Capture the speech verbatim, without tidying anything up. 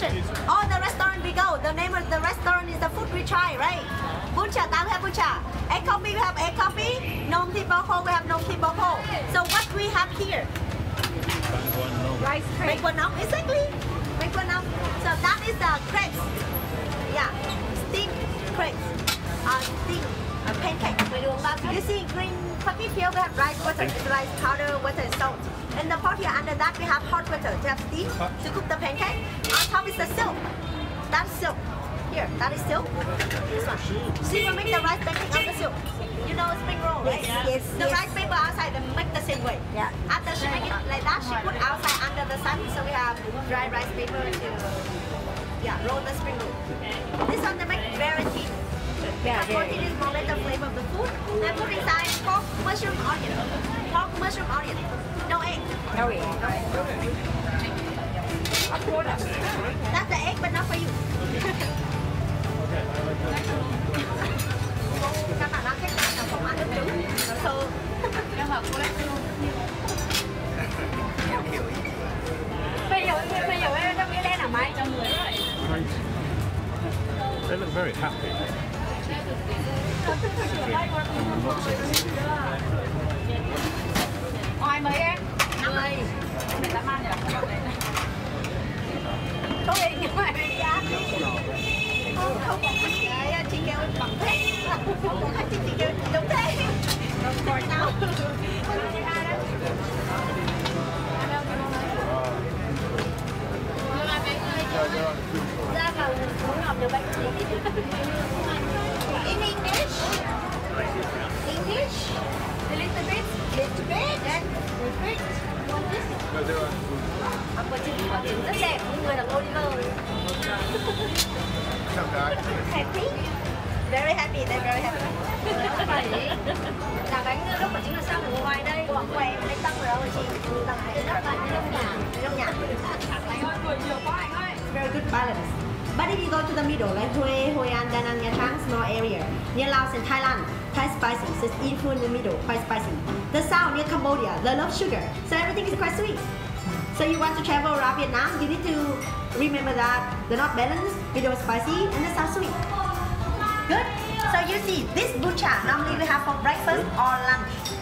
destination. All the restaurant we go, the name of the restaurant is the food we try, right? Bucha, now we have bucha. Egg coffee, we have egg coffee. Nom thi boko, we have nom thi boko. So what we have here? Rice crepes. Bangwanong, exactly. Bangwanong. So that is the crepes. Yeah, steamed crepes. Uh, steamed uh, pancake. You see green bucket here we have rice water, it's rice powder, water, and salt. In the pot here under that we have hot water to have steam to cook the pancake. On top is the silk. That's silk. Here, that is silk. This one. She will make the rice pancake on the silk. You know spring roll, right? Yes, yes, the yes. rice paper outside they make the same way. Yeah. After she make it like that, she put outside under the sun. So we have dry rice paper to yeah roll the spring roll. This one they make very thin. Yeah, Because protein is more like the flavor of the food. They put inside pork, mushroom, onion. Pork, mushroom, onion. No egg. No egg. That's the egg, but not for you. Các bạn ăn khách sạn là không ăn được trứng, nó sơ. Nhưng mà cô lại bây giờ bây giờ em trong cái đen là mấy trăm người rồi. They look very happy. Ngoài mấy em? Mười. Để làm ăn nhỉ? Có gì nhưng mà em giá không không có khách chị kêu bằng thế. Không có khách chị kêu đúng thế. Rồi sao? Ra vào muốn học được bánh gì? In English? English? A little bit? Little bit? Then repeat. Want this? Ông có chữ, có chữ rất đẹp, những người là Oliver. Happy? Very happy, they're very happy. Là bánh lúc mà chính là sao ở ngoài đây, quảng què, đây tăng rồi đâu rồi chị? Tăng ở trong nhà. Trong nhà. Very good balance. But if you go to the middle, like Hue, Hoi An, Da Nang, Nha Trang, small area, near Laos and Thailand, Thai spicy, so it's in food in the middle, quite spicy. The south near Cambodia, they love sugar, so everything is quite sweet. So you want to travel around Vietnam, you need to remember that the north balanced, middle spicy, and the south sweet. Good? So you see, this bucha normally we have for breakfast or lunch.